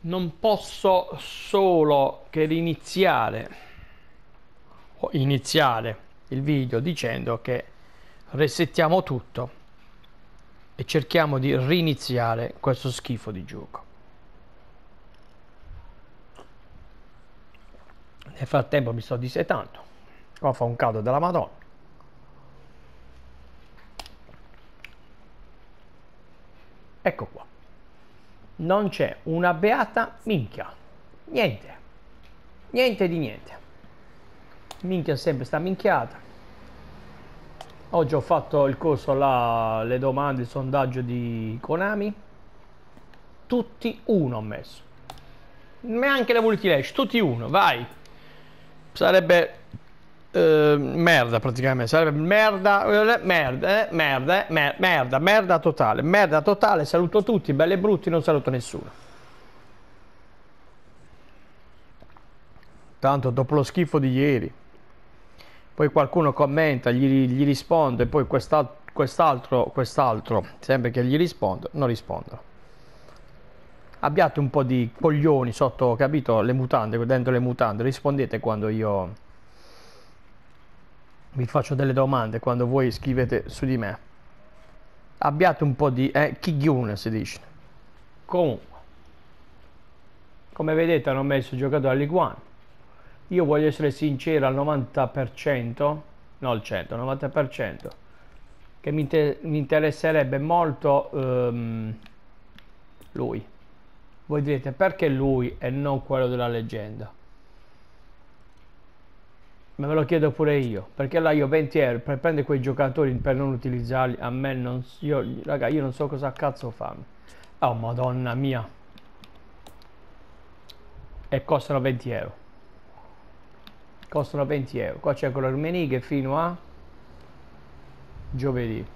Non posso solo che iniziare il video dicendo che resettiamo tutto e cerchiamo di riniziare questo schifo di gioco. Nel frattempo mi sto dissetando. Qua fa un caldo della Madonna. Ecco qua. Non c'è una beata minchia. Niente. Niente di niente. Minchia sempre sta minchiata. Oggi ho fatto il corso là, le domande, il sondaggio di Konami. Tutti uno ho messo. Neanche le multilash, tutti uno, vai. Sarebbe merda praticamente, sarebbe merda totale. Merda totale, saluto tutti, belli e brutti, non saluto nessuno. Tanto dopo lo schifo di ieri. Poi qualcuno commenta, gli risponde, poi quest'altro, sempre che gli rispondo, non rispondono. Abbiate un po' di coglioni sotto, capito, le mutande, dentro le mutande, rispondete quando io vi faccio delle domande, quando voi scrivete su di me. Abbiate un po' di chiglione, si dice. Comunque, come vedete hanno messo il giocatore alla Ligue 1. Io voglio essere sincero al 90%, no al 100, 90%, che mi interesserebbe molto lui. Voi direte perché lui e non quello della leggenda? Ma me lo chiedo pure io, perché là io 20 euro per prendere quei giocatori per non utilizzarli, a me non, raga, io non so cosa cazzo fanno. Oh madonna mia. E costano 20 euro. Costano 20 euro. Qua c'è quello Rummenigge fino a giovedì.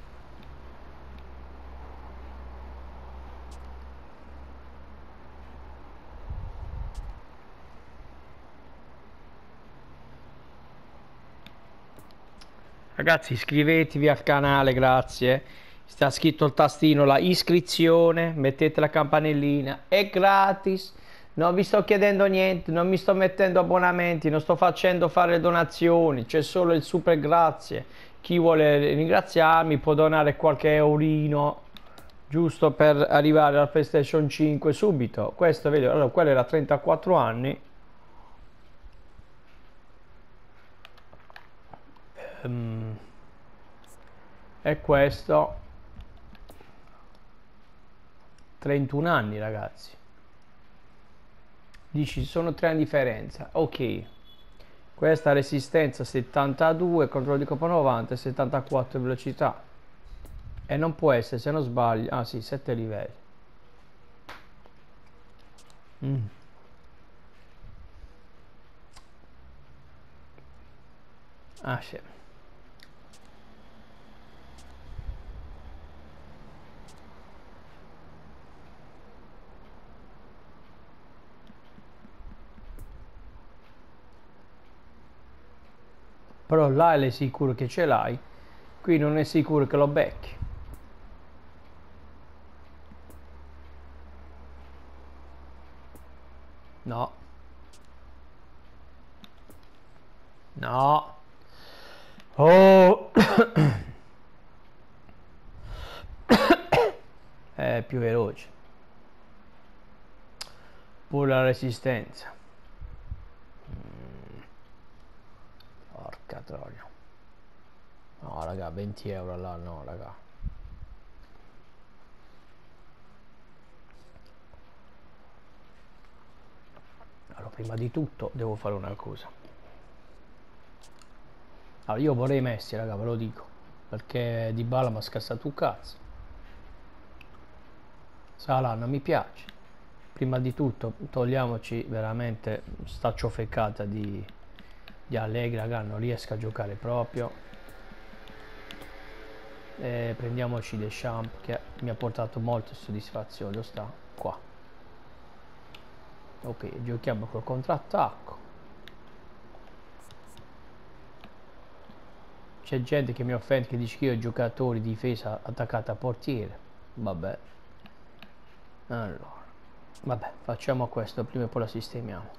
Ragazzi, iscrivetevi al canale, grazie. Sta scritto il tastino, la iscrizione, mettete la campanellina, è gratis. Non vi sto chiedendo niente, non mi sto mettendo abbonamenti, non sto facendo fare donazioni, c'è solo il super grazie. Chi vuole ringraziarmi può donare qualche eurino, giusto per arrivare al PlayStation 5 subito. Questo, vedo, allora, quello era 34 anni. E questo 31 anni, ragazzi. Dici sono 3 anni di differenza, ok. Questa resistenza 72, controllo di colpo 90 e 74 velocità. E non può essere, se non sbaglio, ah sì, 7 livelli. Ah sì. Però là è sicuro che ce l'hai, qui non è sicuro che lo becchi. No. No. Oh. È più veloce. Pure la resistenza. Porca troia. No raga, 20 euro là, no raga. Allora, prima di tutto devo fare una cosa. Allora, io vorrei Messi, raga, ve lo dico, perché Dybala mi ha scassato un cazzo. Salah non mi piace. Prima di tutto togliamoci veramente sta ciofecata di Allegri, raga, non riesco a giocare proprio. E prendiamoci Deschamps che mi ha portato molte soddisfazioni, lo sta qua. Ok, giochiamo col contrattacco. C'è gente che mi offende, che dice che io ho giocatori di difesa attaccata a portiere. Vabbè. Allora, Vabbè, facciamo questo prima e poi la sistemiamo.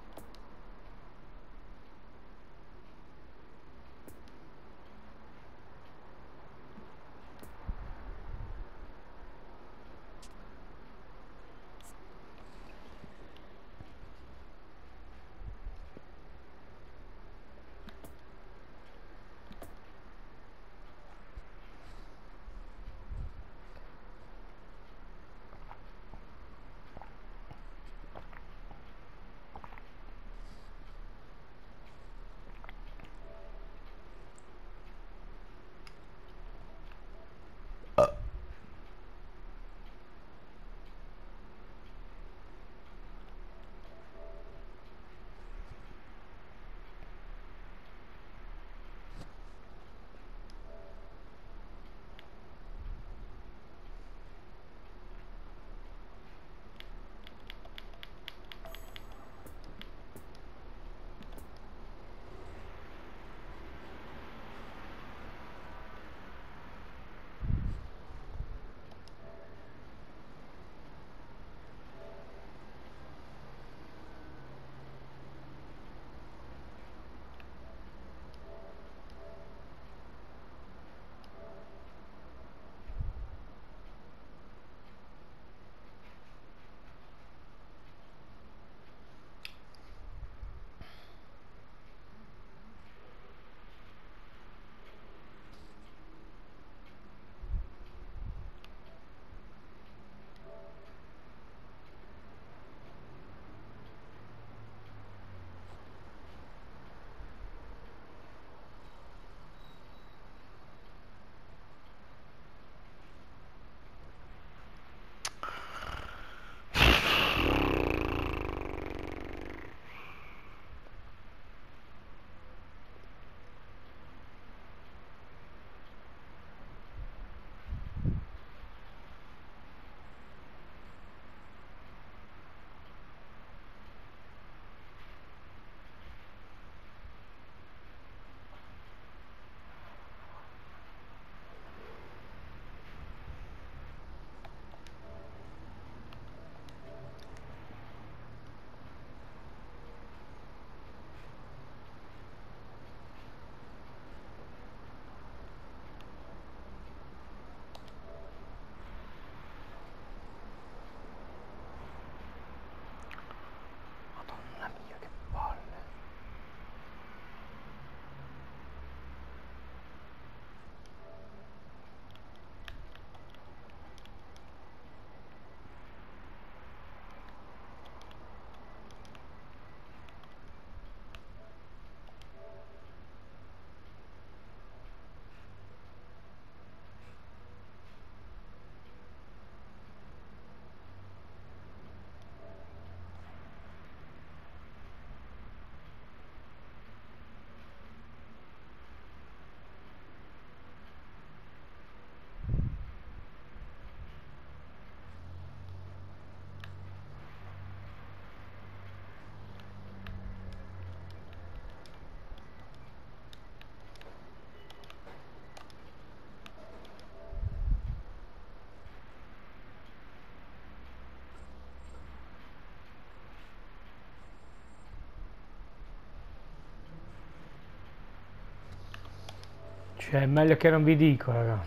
Madonna mia, che palle. Cioè, è meglio che non vi dico, raga.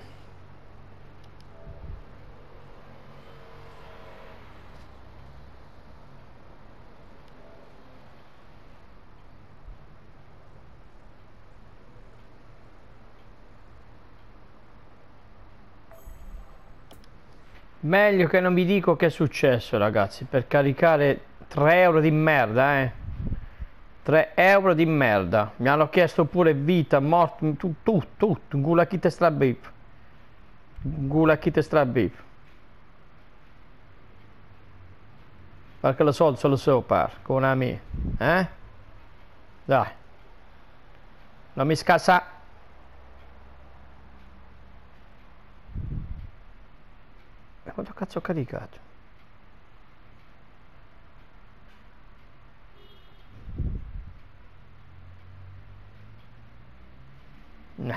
Meglio che non vi dico che è successo, ragazzi, per caricare 3 euro di merda, 3 euro di merda. Mi hanno chiesto pure vita, morte, tutto. Gula kit strabip. Gula kit strabip. Perché lo soldo lo so par, con amici. Dai. Non mi scassa. E quanto cazzo ho caricato? No.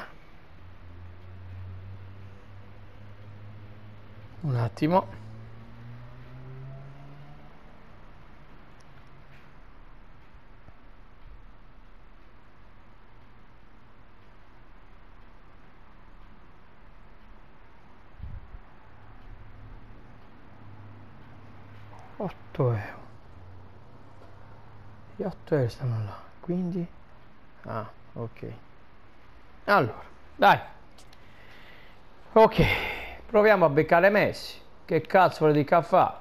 Un attimo. 8 euro. Gli 8 euro stanno là, quindi ok, allora dai, ok, proviamo a beccare Messi. Che cazzo vuole di caffè?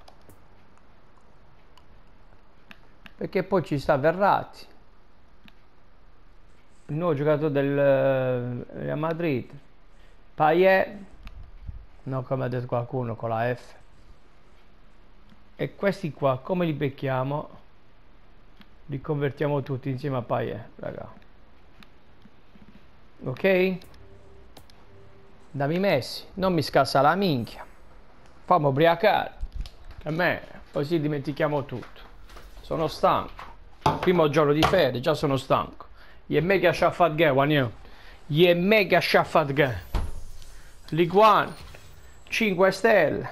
Perché poi ci sta Verratti, il nuovo giocatore del Real Madrid. Payet, no, come ha detto qualcuno con la F. E questi qua come li becchiamo? Li convertiamo tutti insieme a Payet, raga. Ok? Dammi Messi, non mi scassa la minchia. Fammi ubriacare. A me, così dimentichiamo tutto. Sono stanco. Primo giorno di ferie, già sono stanco. Yemek yaşafat gel, wanyo. Yemek yaşafat gel. Liguan 5 stelle.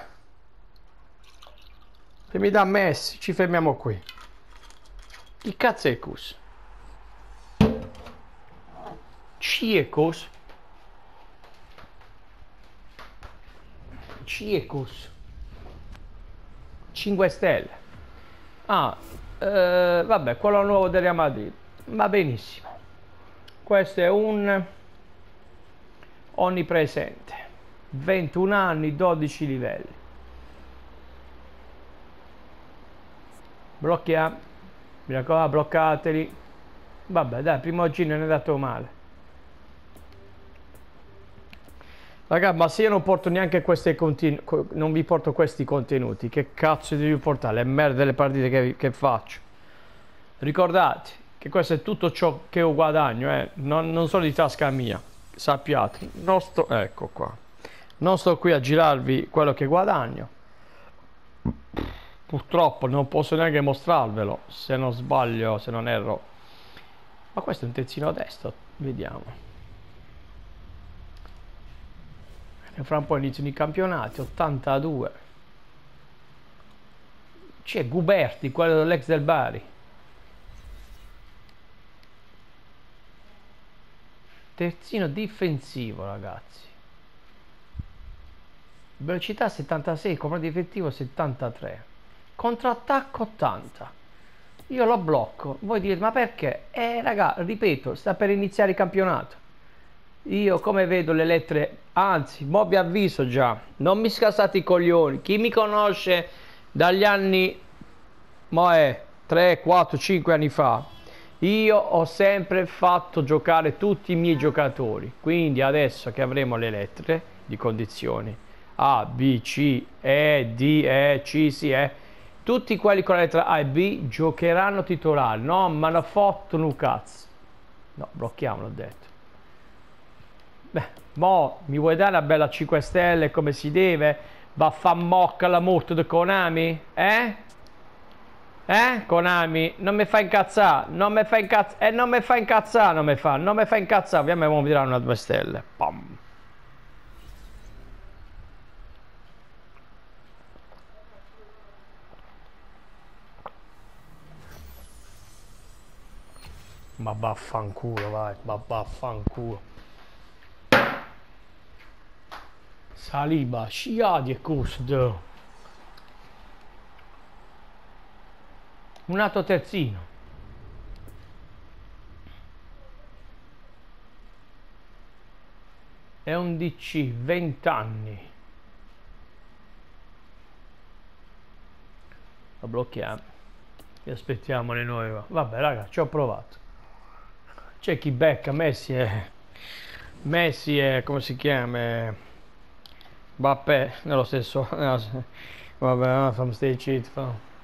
Se mi dà Messi, ci fermiamo qui. Chi cazzo è cos? Ciecos? Ciecos 5 stelle. Vabbè, quello nuovo del Real Madrid. Va benissimo. Questo è un onnipresente. 21 anni, 12 livelli. Blocchiamo. Mi raccomando, bloccateli. Vabbè, dai, primo giro non è andato male. Raga, ma se io non porto neanche non vi porto questi contenuti, che cazzo devi portare? Le merde delle partite che faccio. Ricordate che questo è tutto ciò che io guadagno, non sono di tasca mia. Sappiate, ecco qua. Non sto qui a girarvi quello che guadagno. Purtroppo non posso neanche mostrarvelo, se non sbaglio, se non erro. Ma questo è un terzino a destra, vediamo. E fra un po' iniziano i campionati, 82. C'è Guberti, quello dell'ex del Bari. Terzino difensivo, ragazzi. Velocità 76, comando difensivo 73. Contrattacco 80. Io lo blocco. Voi dite, ma perché? Raga, ripeto, sta per iniziare il campionato. Io come vedo le lettere, anzi, mo vi avviso già, non mi scassate i coglioni. Chi mi conosce dagli anni, 3, 4, 5 anni fa, io ho sempre fatto giocare tutti i miei giocatori. Quindi adesso che avremo le lettere di condizioni A, B, C, E, D, E, C, C, E, tutti quelli con la lettera A e B giocheranno titolari. No, ma ne fottono un cazzo. No, blocchiamolo, ho detto. Beh, mo mi vuoi dare una bella 5 stelle come si deve? Va a fa mocca la morte di Konami? Konami, non mi fa incazzare, non mi fa incazzare, non mi fa incazzare, non mi fa incazzare, ovviamente mi diranno una 2 stelle. Pam. Ma vaffanculo, vai, ma vaffanculo. Saliba, sciadi e custo. Un altro terzino. È un DC, 20 anni. Lo blocchiamo. E aspettiamo le nuove. Vabbè, raga, ci ho provato. C'è chi becca, Messi è, come si chiama? Mbappé, nello stesso. Vabbè, fammi stay cheat.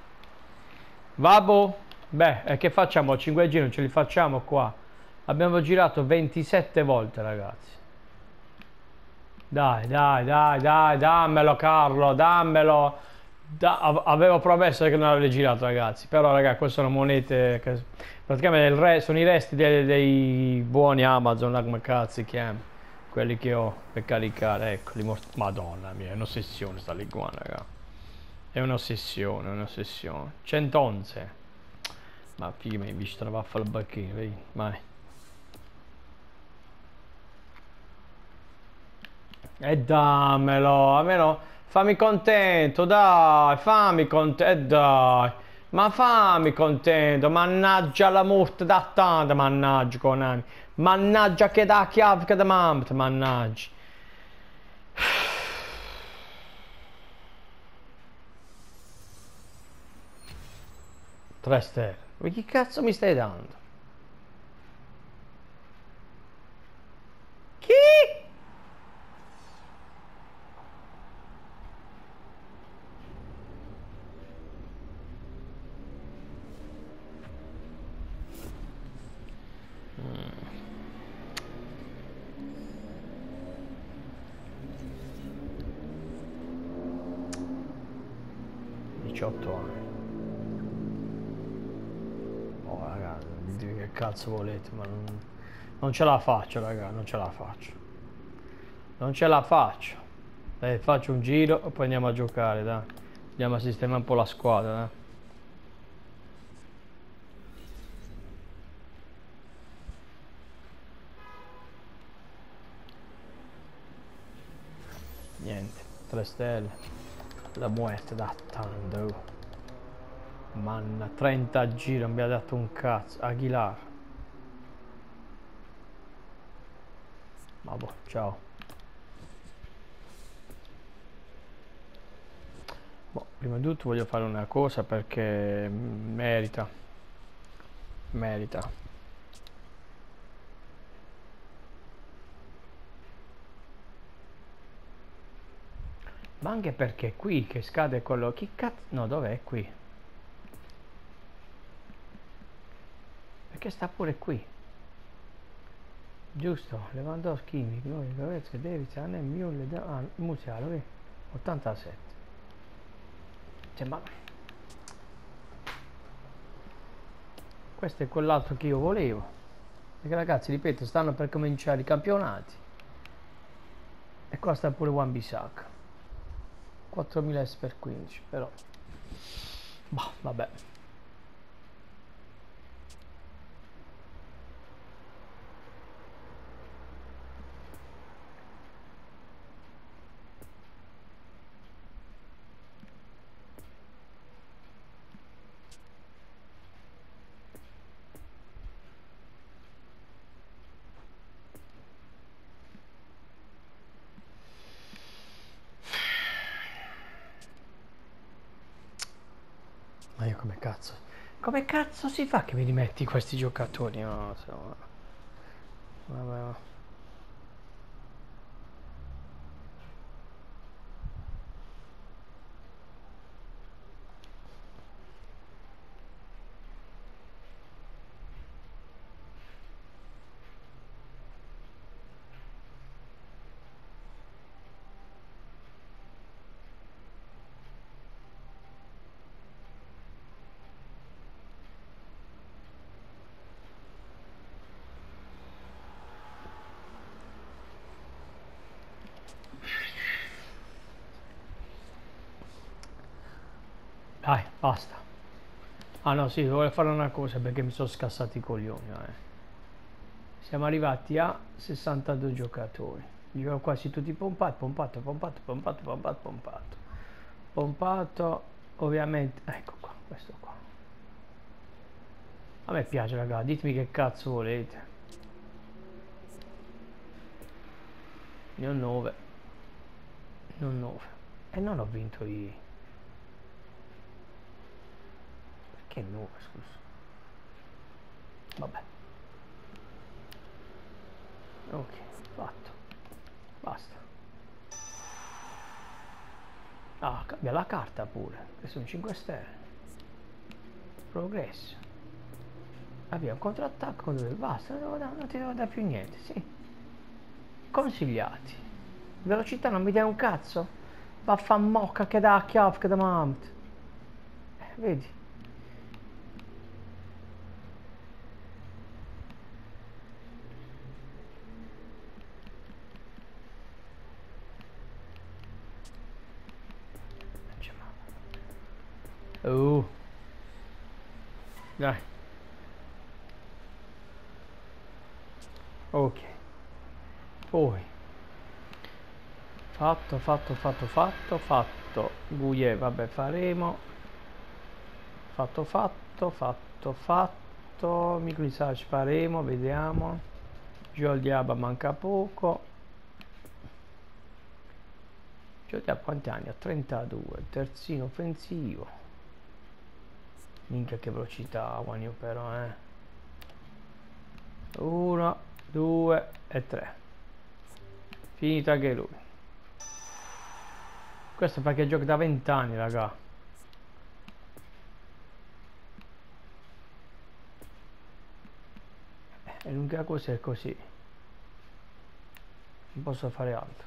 Vabbè, beh, e che facciamo? 5 giri non ce li facciamo qua. Abbiamo girato 27 volte, ragazzi. Dai, dammelo Carlo, dammelo. Avevo promesso che non l'avrei girato, ragazzi. Però, ragazzi, queste sono monete che praticamente sono i resti dei buoni Amazon, come cazzo si chiama, quelli che ho per caricare. Ecco, Madonna mia, è un'ossessione sta liguana, raga. È un'ossessione, 111. Ma figa, mi hai visto una vaffa al bacchino, vedi? Vai. E dammelo, almeno Fammi contento, dai, fammi contento, dai. Ma fammi contento, mannaggia la morte da tanta, mannaggia Konami. Mannaggia che da chiave che da mamma, mannaggia. 3 stelle. Ma che cazzo mi stai dando? Chi? 18 anni. Oh raga, dite che cazzo volete, ma non ce la faccio raga, non ce la faccio. Non ce la faccio. Faccio un giro e poi andiamo a giocare, dai. Andiamo a sistemare un po' la squadra, dai. Niente, 3 stelle. La muerte da tanto. Manna, 30 giri, non mi ha dato un cazzo. Aguilar. Ma boh, ciao. Boh, prima di tutto voglio fare una cosa perché merita. Merita. Ma anche perché qui che scade quello... Chi cazzo... No, dov'è qui? Perché sta pure qui. Giusto, Lewandowski, Mignoli, Goretzka, Davids, Anne, Müller, Musiala, 87. Cioè, ma... Questo è quell'altro che io volevo. Perché ragazzi, ripeto, stanno per cominciare i campionati. E qua sta pure Wan-Bissaka. 4000 S per 15, però... Bah, vabbè. Ma io come cazzo... Come cazzo si fa che mi rimetti questi giocatori? No, insomma... Vabbè. Dai, basta. Ah no, sì, volevo fare una cosa perché mi sono scassati i coglioni. Siamo arrivati a 62 giocatori. Li ho quasi tutti pompati, pompato, pompato, pompato, pompato, pompato. Pompato, ovviamente. Ecco qua, questo qua. A me piace, raga, ditemi che cazzo volete. Ne ho 9. Ne ho 9. E non ho vinto io. Perché 9, scusa? Vabbè. Ok, fatto. Basta. Ah, cambia la carta pure. Che sono 5 stelle. Progresso. Avvia un controattacco dove basta, non ti devo dare più niente, sì. Consigliati. Velocità non mi dai un cazzo? Va a fa mocca che da chiave che da mamt. Vedi? Dai. Ok. Poi Fatto. Guie, vabbè, faremo. Fatto. Microisage faremo, vediamo. Gio Diaba manca poco. Gio Diaba quanti anni ha? 32. Terzino offensivo. Minchia che velocità, Guanio però, 1, 2 e 3. Finita anche lui. Questo perché gioca da 20 anni, raga. E l'unica cosa è così. Non posso fare altro.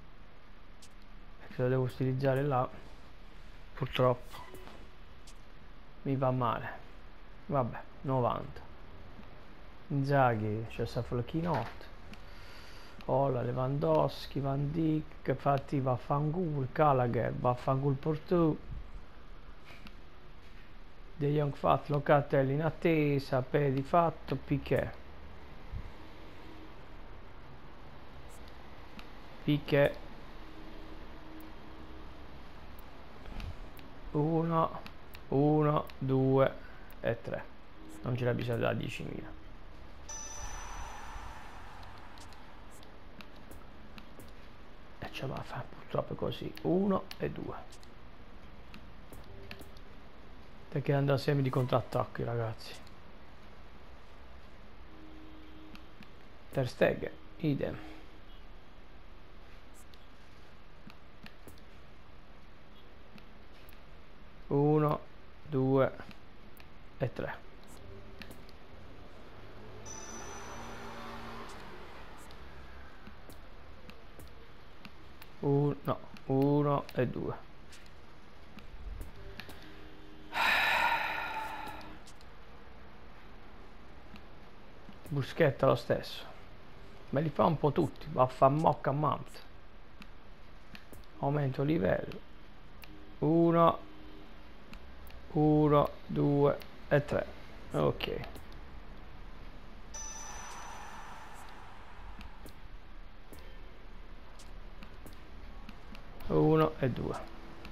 Se lo devo utilizzare là, purtroppo mi va male. Vabbè, 90. Inzaghi, c'è Saflochinot. Ola, Lewandowski, Van Dijk, fatti vaffanculo, Gallagher, vaffanculo per tu. De Jong fatto, Locatelli in attesa, Pedi fatto, Piquet. 1, 2 e 3. Non ce l'ha bisogno da 10.000. E ce la fa, purtroppo è così. 1 e 2. Perché andrà sempre di contrattacchi, ragazzi. Ter Stegen, idem. 1, 2 e 3. No, 1 e 2. Buschetta lo stesso. Me li fa un po' tutti. Va a fa mocca a Mount. Aumento livello. 1, 2 e 3. Ok. 1 e 2.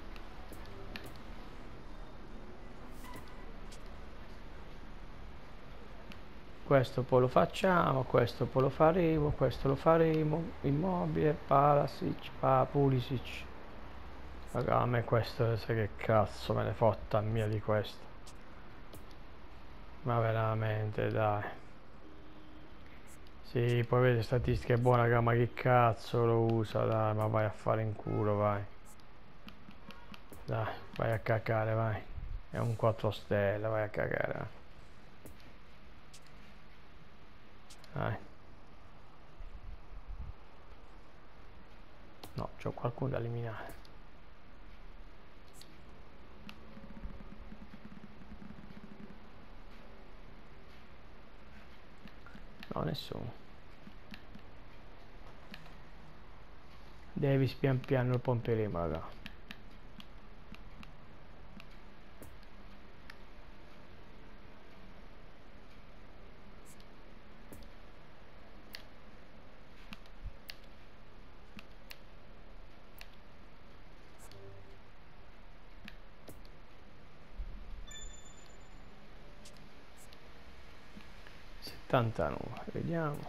Questo poi lo facciamo, questo poi lo faremo, questo lo faremo. Immobile, Palasic, Pulisic. Raga, a me questo, sai che cazzo me ne fotta mia di questo. Ma veramente, dai. Sì, poi vedi statistiche buone, raga, ma che cazzo lo usa, dai, ma vai a fare in culo, vai. Dai, vai a cacare, vai. È un 4 stelle, vai a cagare, vai. Dai. No, c'ho qualcuno da eliminare. No, nessuno. Davis pian piano lo pomperemo, raga. '79, vediamo.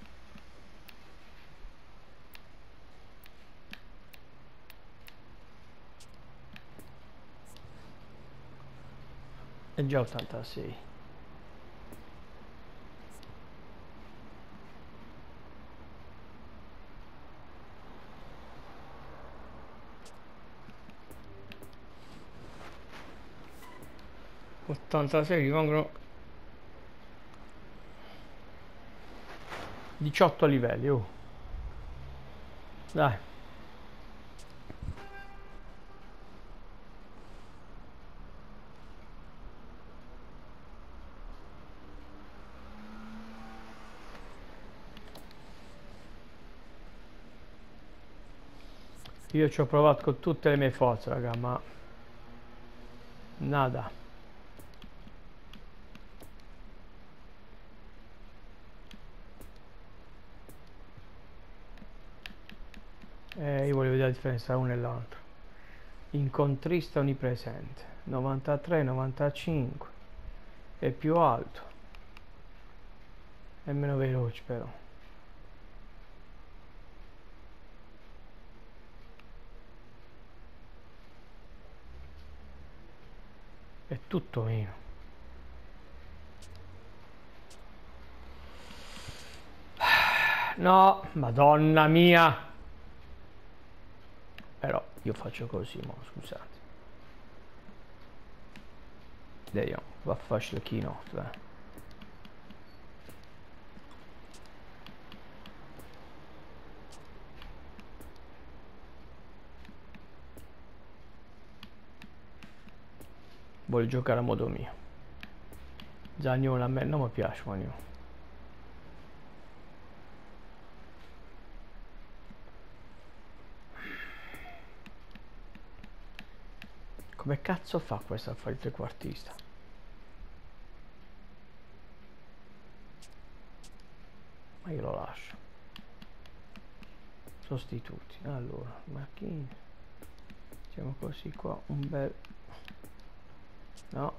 È già 86. '86 rimangono 18 livelli, oh. Dai. Io ci ho provato con tutte le mie forze, raga, ma nada. Io voglio vedere la differenza tra uno e l'altro. Incontrista onnipresente 93, 95 è più alto, è meno veloce però, è tutto meno. No, madonna mia, però io faccio così, mo, scusate. Vediamo, va facile keynote, voglio giocare a modo mio. Zagnolo a me non mi piace, Zagnolo. Come cazzo fa questo a fare il trequartista? Ma io lo lascio. Sostituti. Allora, macchine. Facciamo così qua, un bel... No.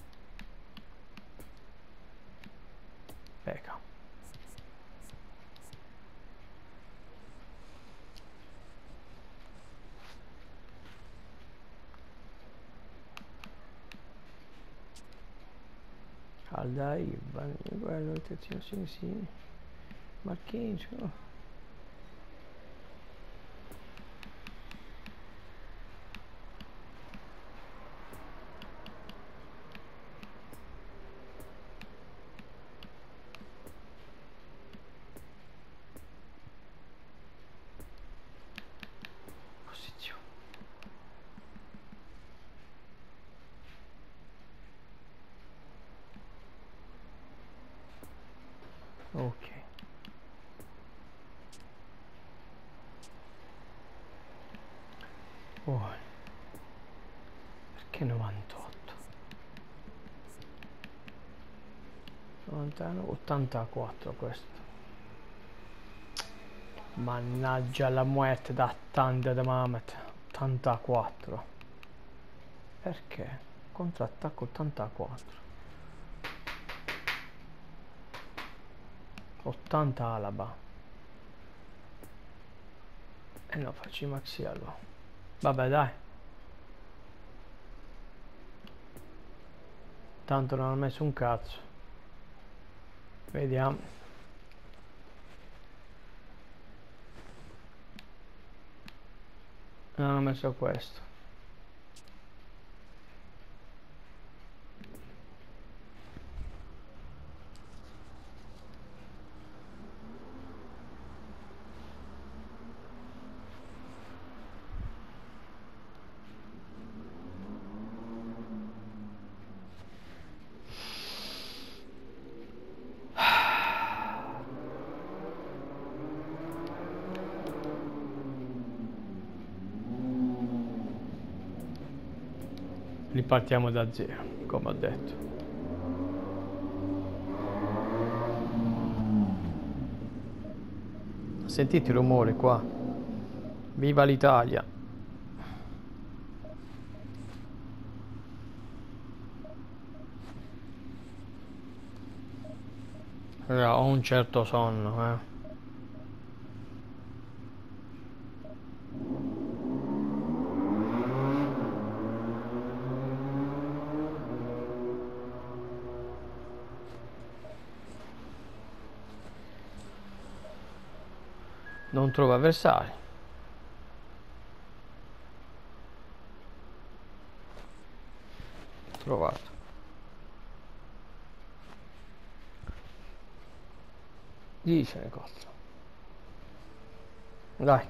Pecca. Dai, quello, sì, sì. Marchingio. Posizione. Ok. Poi, perché 98? 99, 84 questo. Mannaggia la muerte da tanta da Mamet. 84. Perché? Contrattacco 84. 80 Alaba. E no, faccio i maxi allora. Vabbè dai. Tanto non ho messo un cazzo. Vediamo. Non ho messo questo. Ripartiamo da zero, come ho detto. Sentite il rumore qua. Viva l'Italia. Ho un certo sonno, Non trovo avversari. Trovato. Dice le cose. Dai.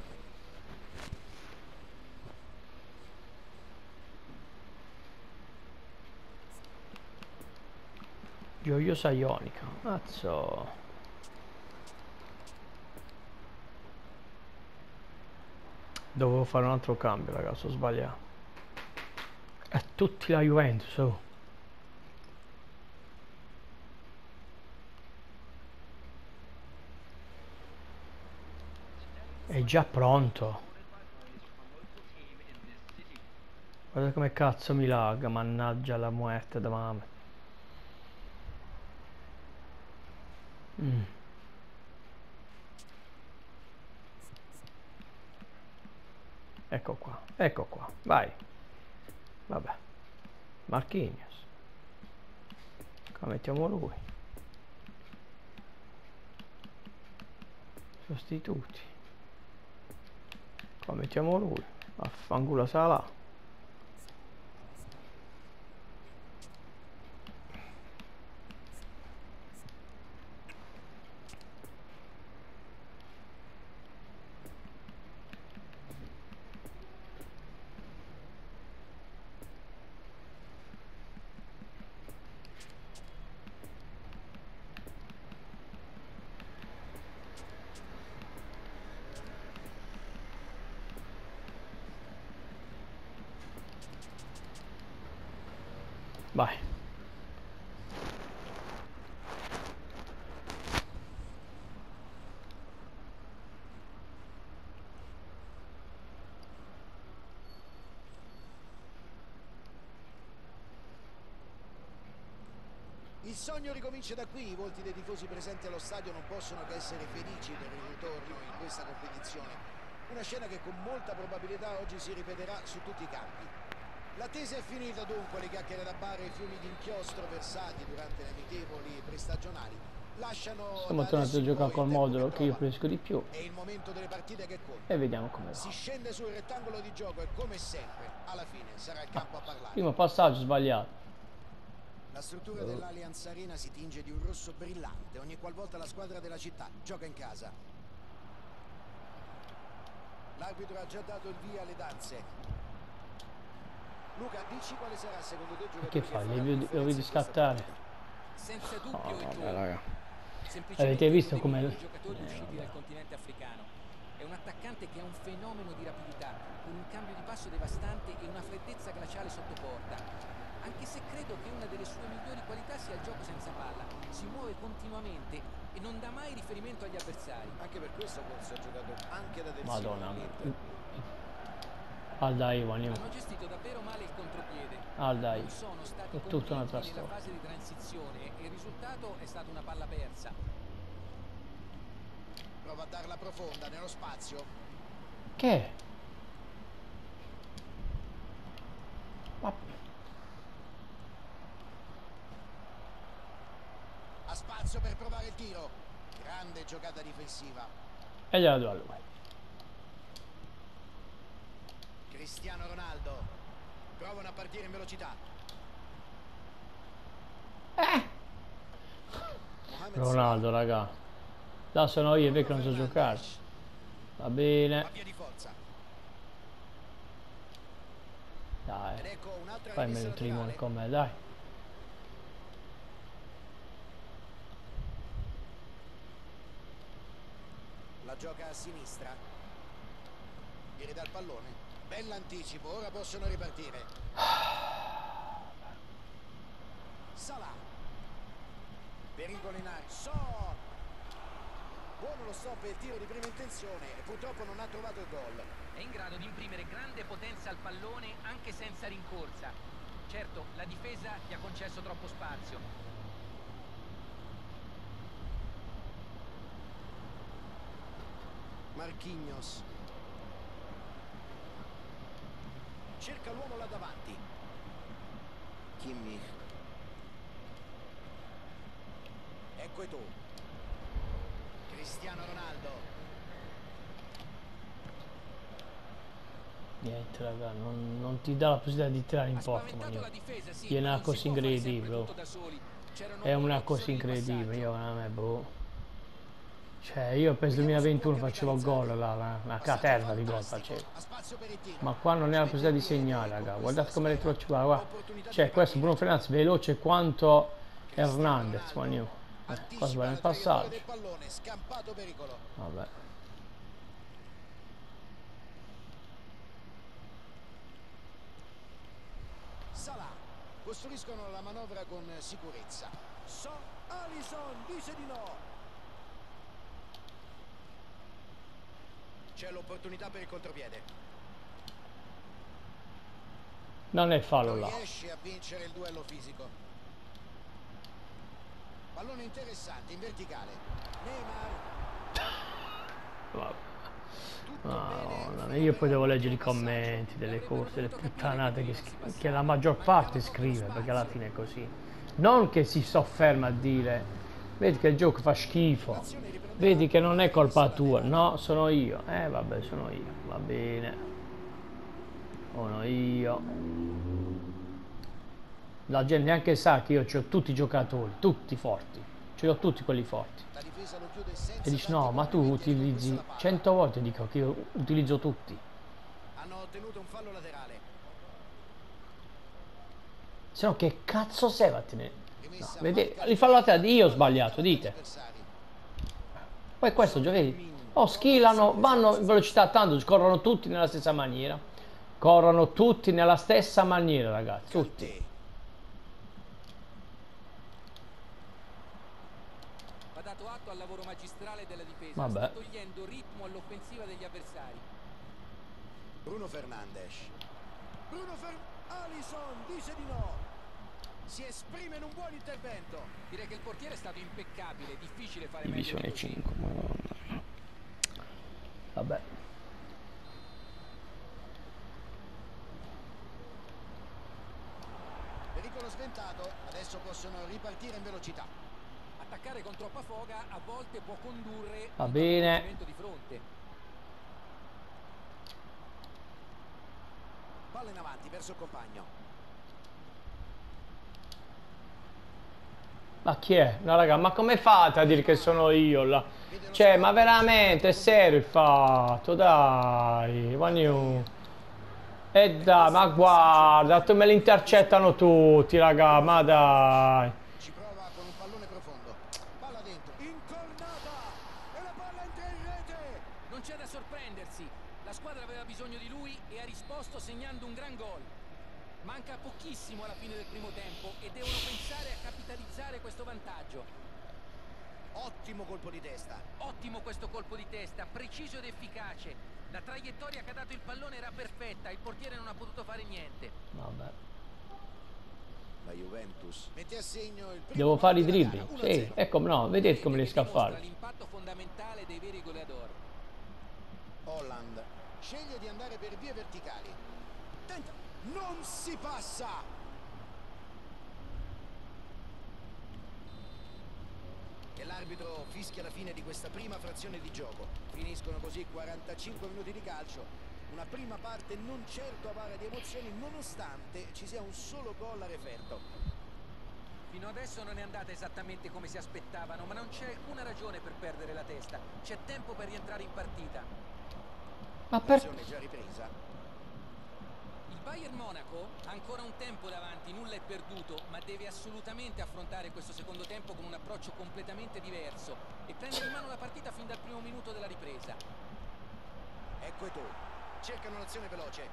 Gioiosa ionica. Mazzo. Dovevo fare un altro cambio, ragazzi, ho sbagliato. E tutti la Juventus, oh. È già pronto. Guarda come cazzo mi lagga, mannaggia la muerte da mamma. Ecco qua, vai. Vabbè. Marquinhos. Qua mettiamo lui. Sostituti. Qua mettiamo lui. Affanculo Salah. Vai. Il sogno ricomincia da qui, i volti dei tifosi presenti allo stadio non possono che essere felici per il ritorno in questa competizione. Una scena che con molta probabilità oggi si ripeterà su tutti i campi. L'attesa è finita dunque, le chiacchiere da bar e i fiumi di inchiostro versati durante le amichevoli prestagionali lasciano. Siamo tornati a giocare col modulo che io preferisco di più. È il momento delle partite che conta. E vediamo come va. Si scende sul rettangolo di gioco e come sempre, alla fine sarà il campo a parlare. Primo passaggio sbagliato. La struttura dell'Allianz Arena si tinge di un rosso brillante ogni qualvolta la squadra della città gioca in casa. L'arbitro ha già dato il via alle danze. Luca, dici quale sarà secondo te il giocatore Che fa? Lo vedi scattare? Senza dubbio Oh, il vabbè, raga. Semplicemente Avete visto uno dei come migliori giocatori usciti dal continente africano. È un attaccante che è un fenomeno di rapidità, con un cambio di passo devastante e una freddezza glaciale sotto porta. Anche se credo che una delle sue migliori qualità sia il gioco senza palla. Si muove continuamente e non dà mai riferimento agli avversari. Anche per questo forse ha giocato anche da terzino. Madonna. all'Inter. Dai, Ivan. Hanno gestito davvero male il contropiede. Dai. Non sono stati È tutta un'altra contenti nella storia. fase di transizione e il risultato è stata una palla persa. Prova a darla profonda nello spazio. Che? Ma... Ha spazio per provare il tiro. Grande giocata difensiva. E gliela do a lui. Cristiano Ronaldo. Provano a partire in velocità. Mohamed Ronaldo, raga. Là sono io perché non so giocare. Va Salah, bene. va via di forza. Ed Dai. ecco un'altra Fammelo rimessa il trimone laterale. con me, dai. La gioca a sinistra. Viene dal pallone. Bell'anticipo, ora possono ripartire. Salah. Pericolo in aria. Buono lo stop e il tiro di prima intenzione e purtroppo non ha trovato il gol. È in grado di imprimere grande potenza al pallone anche senza rincorsa. Certo, la difesa gli ha concesso troppo spazio. Marquinhos. Cerca l'uomo là davanti. Kimmich. Ecco e tu. Cristiano Ronaldo. Niente, raga, non ti dà la possibilità di tirare in Ha porta, spaventato ma la difesa, sì, è ma una non si cosa può fare incredibile, sempre bro. tutto da soli. C'erano È una due cosa opzioni di incredibile, passaggio. io veramente, boh. Cioè, io per il 2021 facevo gol, una caterva di gol facevo. Ha spazio per il tiro. Ma qua non è la possibilità di segnare, raga. Guardate come le trocce, guarda. Cioè, questo Bruno Fernandes veloce quanto Hernandez, qua qua Anticipa sbaglia il la traiettoria passaggio. del pallone, scampato pericolo. Vabbè. Salah. Costruiscono la manovra con sicurezza. Alisson dice di no. C'è l'opportunità per il contropiede. Non è fallo Non là. riesce a vincere il duello fisico. Pallone interessante in verticale. Neymar. Vabbè. Tutto Madonna, bene. io poi devo leggere i commenti delle cose, delle puttanate che la maggior parte scrive, perché alla fine è così. Non che si sofferma a dire, vedi che il gioco fa schifo, vedi che non è colpa tua, no, sono io. Vabbè, sono io, va bene. Sono io. La gente neanche sa che io ho tutti i giocatori, tutti forti, ce li ho tutti quelli forti. La difesa lo chiude E senza dici tanti no, ma tu complimenti e riconquista utilizzi la palla. 100 volte, dico che io utilizzo tutti. Hanno ottenuto un fallo laterale. Se no che cazzo sei vattene? No, Rimessa vedete, manca rifallo a te, di io ho sbagliato, dite. avversari. Poi questo, vedi, schillano, vanno in velocità tanto, corrono tutti nella stessa maniera. Corrono tutti nella stessa maniera, ragazzi, tutti. Kanté. Va dato atto al lavoro magistrale della difesa, Vabbè. sta togliendo ritmo all'offensiva degli avversari. Bruno Fernandes. Alisson dice di no. Si esprime in un buon intervento. Direi che il portiere è stato impeccabile, è difficile fare meglio di Divisione così. 5, madonna. Vabbè. Pericolo sventato. Adesso possono ripartire in velocità. Attaccare con troppa foga a volte può condurre Va a un bene. travolgimento di fronte. Palla in avanti verso il compagno. Ma chi è? No raga, ma come fate a dire che sono io là? Cioè, ma veramente, è serio il fatto, dai, E dai, ma guarda, me li intercettano tutti, raga, ma dai. Ci prova con un pallone profondo. Palla dentro. Incornata. E la palla entra in rete. Non c'è da sorprendersi, la squadra aveva bisogno di lui e ha risposto segnando un gran gol. Manca pochissimo alla fine del primo tempo e devono pensare a capitalizzare questo vantaggio. Ottimo colpo di testa. Ottimo questo colpo di testa, preciso ed efficace. La traiettoria che ha dato il pallone era perfetta, il portiere non ha potuto fare niente. Vabbè. La Juventus mette a segno il primo Devo fare i gol della dribbling, gara, sì, 1-0. ecco, no, vedete come riesco a Dimostra farlo. l'impatto fondamentale dei veri goleador. Holland sceglie di andare per vie verticali. Tenta. Non si passa. E l'arbitro fischia la fine di questa prima frazione di gioco. Finiscono così 45 minuti di calcio. Una prima parte non certo avara di emozioni, nonostante ci sia un solo gol a referto. Fino adesso non è andata esattamente come si aspettavano, ma non c'è alcuna ragione per perdere la testa. C'è tempo per rientrare in partita. Ma per... L'azione è già ripresa. Il Bayern Monaco ha ancora un tempo davanti, nulla è perduto, ma deve assolutamente affrontare questo secondo tempo con un approccio completamente diverso e prendere in mano la partita fin dal primo minuto della ripresa. Ecco e tu. Cercano l'azione veloce.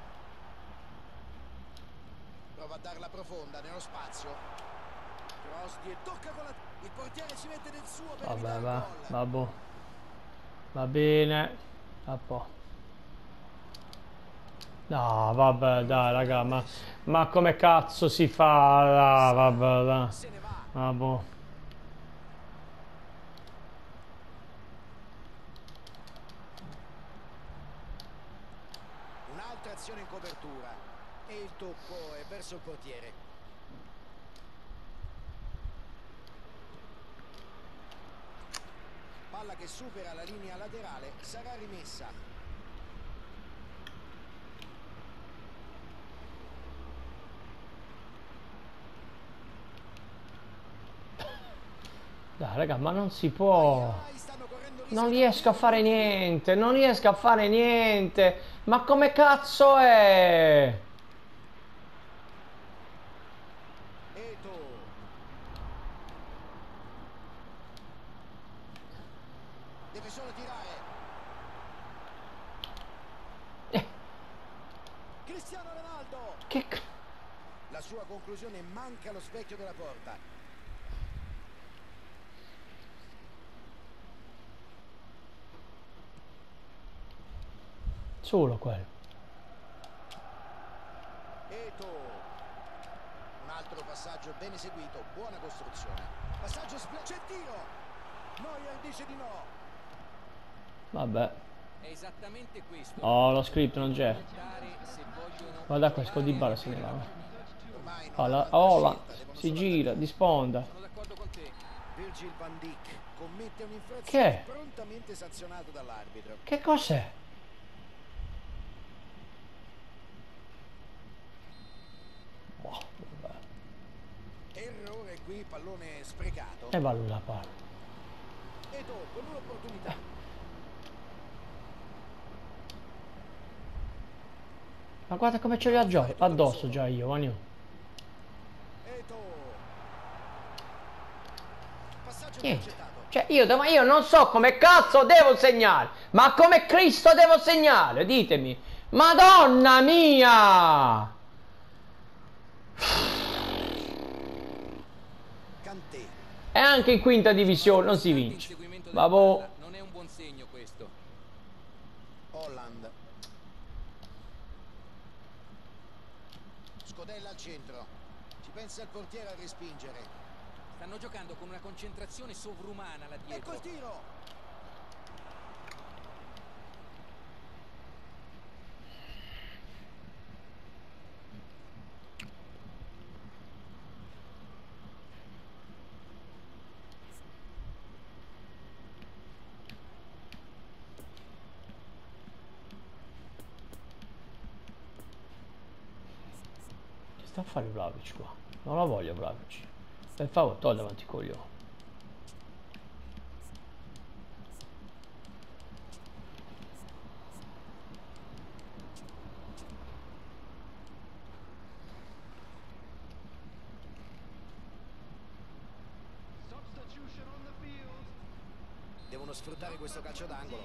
Prova a darla profonda nello spazio. Cross e tocca con la... Il portiere ci mette del suo per Vabbè, evitare il va, gol. vabbè. Va bene. A po'. No, vabbè, dai, raga, ma come cazzo si fa? Ah, vabbè, dai. Se ne va. Vabbè. Un'altra azione in copertura. E il tocco è verso il portiere. Palla che supera la linea laterale. Sarà rimessa. Dai, raga, ma non si può. Stanno correndo Non rischi riesco a davvero fare notevoli. niente, non riesco a fare niente. Ma come cazzo è? Eto. Deve solo tirare. Eh, Cristiano Ronaldo. che... La sua conclusione manca allo specchio della porta. Solo quello. Eto. Un altro passaggio ben eseguito, buona costruzione. Passaggio c'è tiro. Neuer dice di no. Vabbè. È esattamente questo. Oh, lo script non c'è. Se vogliono Guarda questo di Bala se ne va. Ormai non Oh, hanno altra la scelta, devono si solo gira, attaccare. di sponda. Sono d'accordo con te. Virgil van Dijk commette Che un'infrazione è? prontamente sanzionato dall'arbitro. Che cos'è? Boh, vabbè. Errore qui, pallone sprecato. E va lui la palla. Eto con un'opportunità. Ma guarda come ce li ho addosso già io, Vanio. Eto. Passaggio Niente. intercettato. Cioè io non so come cazzo devo segnare. Ma come Cristo devo segnare? Ditemi. Madonna mia! Kanté. E anche in quinta divisione non si vince. Vabbè. Non è un buon segno questo. Holland. Scodella al centro. Ci pensa il portiere a respingere. Stanno giocando con una concentrazione sovrumana là Ecco il dietro. tiro. Che sta a fare Vlahovic qua? Non la voglio Vlahovic. Per favore, togli davanti i coglioni. Devono sfruttare questo calcio d'angolo.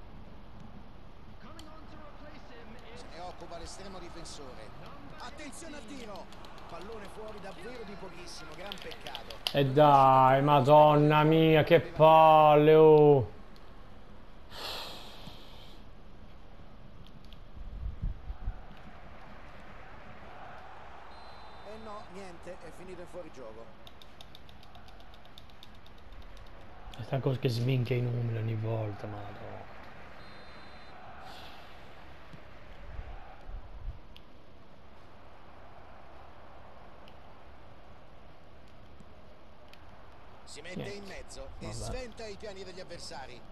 Se ne occupa l'estremo difensore. Attenzione al tiro. Pallone fuori davvero di pochissimo, gran peccato. E dai, madonna mia, che palle, oh. E no, niente, è finito in fuorigioco. Questa cosa che sminchia i numeri ogni volta, madonna. Si mette in mezzo e sventa i piani degli avversari.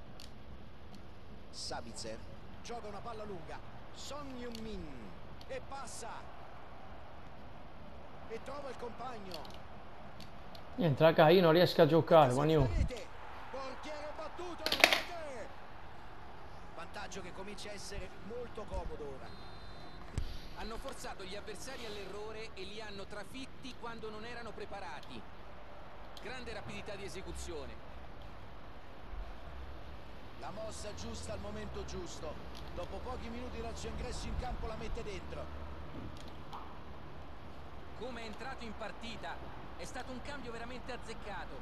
Sabitzer gioca una palla lunga. Son Heung-min e passa e trova il compagno. Niente, raga, io non riesco a giocare, ma io. Portiere battuto, rete! Vantaggio che comincia a essere molto comodo ora. Hanno forzato gli avversari all'errore e li hanno trafitti quando non erano preparati. Grande rapidità di esecuzione. La mossa giusta al momento giusto. Dopo pochi minuti dal suo ingresso in campo la mette dentro. Come è entrato in partita, è stato un cambio veramente azzeccato.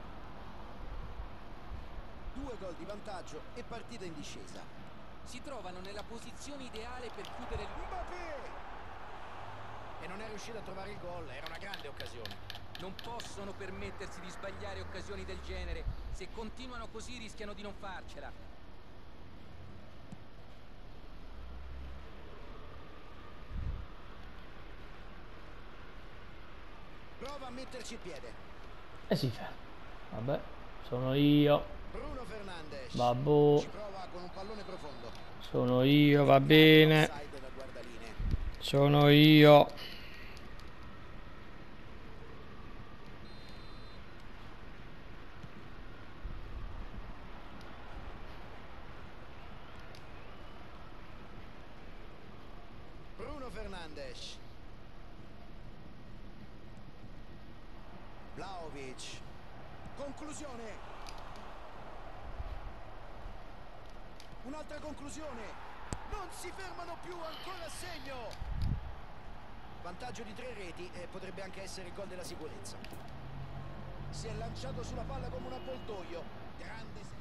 2 gol di vantaggio e partita in discesa. Si trovano nella posizione ideale per chiudere il... Mbappé! E non è riuscito a trovare il gol, era una grande occasione. Non possono permettersi di sbagliare occasioni del genere. Se continuano così rischiano di non farcela. Prova a metterci il piede. E si fa. Vabbè, sono io. Bruno Fernandes. Babbo. Ci prova con un pallone profondo. Sono io, va bene. Offside da guardaline. Sono io. Bruno Fernandes. Vlahovic. Conclusione. Un'altra conclusione. Non si fermano più, ancora a segno. Vantaggio di 3 reti e potrebbe anche essere il gol della sicurezza. Si è lanciato sulla palla come un avvoltoio. Grande